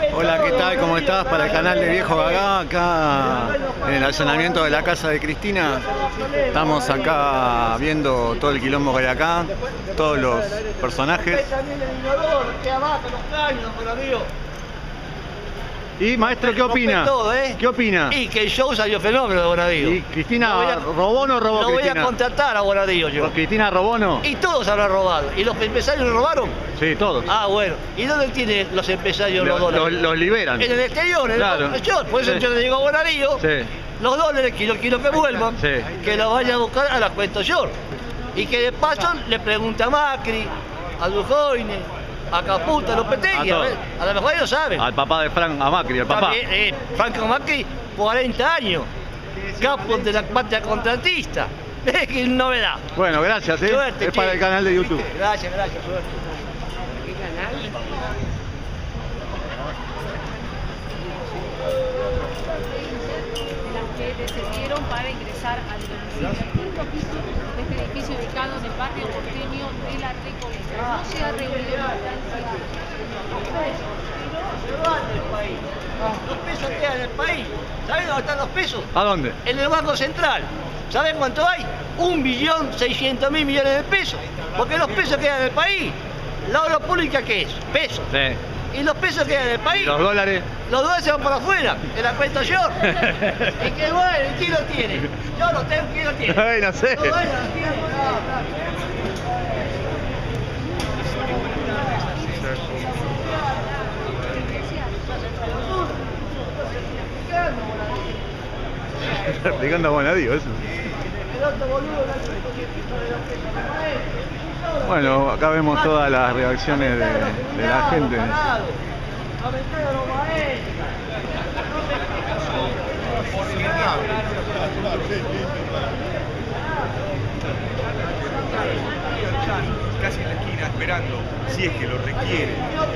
Hola, ¿qué tal? ¿Cómo estás? Para el canal de Viejo Gagá, acá en el allanamiento de la casa de Cristina. Estamos acá viendo todo el quilombo que hay acá, todos los personajes. Y maestro, ¿qué opina? Todo, ¿Qué opina? Y que el show salió fenómeno de Bonadío. ¿Y Cristina robó o no robó? Lo voy Cristina? a contratar a Bonadío yo. ¿Cristina robó o no? Y todos habrán robado. ¿Y los empresarios lo robaron? Sí, todos. Ah, bueno. ¿Y dónde tienen los empresarios los dólares? Los liberan. En el exterior, Claro. en el offshore. Por eso Sí. yo le digo a Bonadío, Sí. los dólares quiero que vuelvan, Sí. que los vaya a buscar a la cuenta offshore. Y que de paso le pregunte a Macri, a Dujoine, a Caputo, a Lopetegui, A todos. a lo mejor ellos saben. Al papá de Frank, a Macri, al papá. También, Franco Macri, 40 años, capo de la patria contratista. ¡Qué novedad! Bueno, gracias, Suerte, es para che. el canal de YouTube. Gracias, suerte. ¿Qué canal? De las que descendieron para ingresar al quinto piso de este edificio ubicado en el barrio porteño de La Recoleta. No se ha reunido la instancia. Los pesos quedan en el país. ¿Saben dónde están los pesos? ¿A dónde? En el Banco Central. ¿Saben cuánto hay? 1.600.000 millones de pesos. Porque los pesos quedan en el país. La obra pública, ¿qué es? Pesos. Sí. Y los pesos quedan en el país. ¿Y los dólares? Los dólares se van para afuera, en la cuenta short. ¿Y qué bueno? ¿Y quién lo tiene? Yo lo tengo, ¿quién lo tiene? Ay, no sé. No, bueno, lo tiene por Explicando a Bonadío, eso. Bueno, acá vemos todas las reacciones de la gente. Casi en la esquina esperando, si es que lo requiere.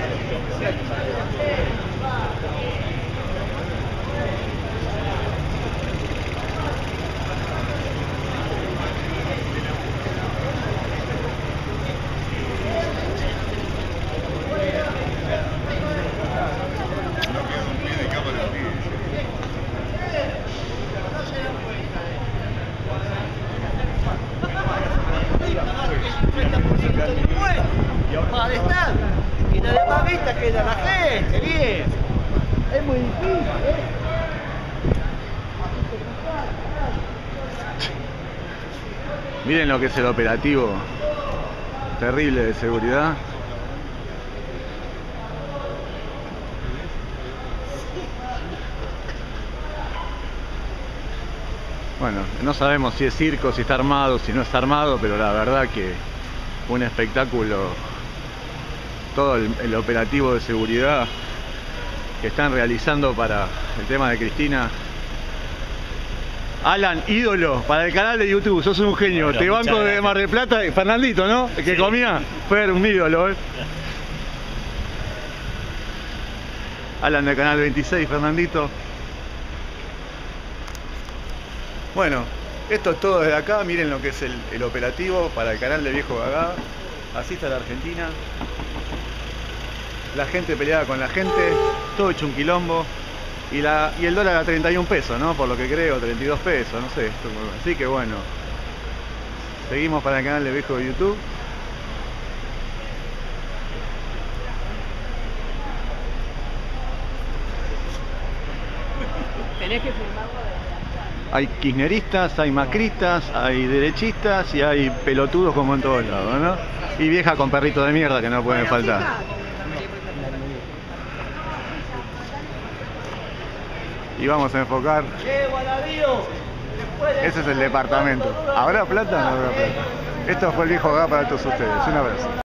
Para estar. Y la demás vista queda la gente, bien. Es muy difícil, Miren lo que es el operativo terrible de seguridad. Bueno, no sabemos si es circo, si está armado, si no está armado, pero la verdad que un espectáculo, todo el operativo de seguridad que están realizando para el tema de Cristina. Alan, ídolo, para el canal de YouTube, sos un genio. Bueno, te banco muchas de gracias. Mar del Plata, Fernandito, ¿no? El que Sí. comía, fue un ídolo, Alan del canal 26, Fernandito. Bueno, esto es todo desde acá, miren lo que es el operativo para el canal de Viejo Gagá. Así está la Argentina. La gente peleada con la gente, todo hecho un quilombo. Y el dólar a 31 pesos, ¿no? Por lo que creo, 32 pesos, no sé. Así que bueno, seguimos para el canal de Viejo de YouTube. Tenés que firmarlo de... Hay kirchneristas, hay macristas, hay derechistas y hay pelotudos como en todos lados, ¿no? Y vieja con perrito de mierda que no pueden faltar. Y vamos a enfocar. Che, Bonadío. Ese es el departamento. ¿Habrá plata o no habrá plata? Esto fue el Viejo Gagá para todos ustedes. Un abrazo.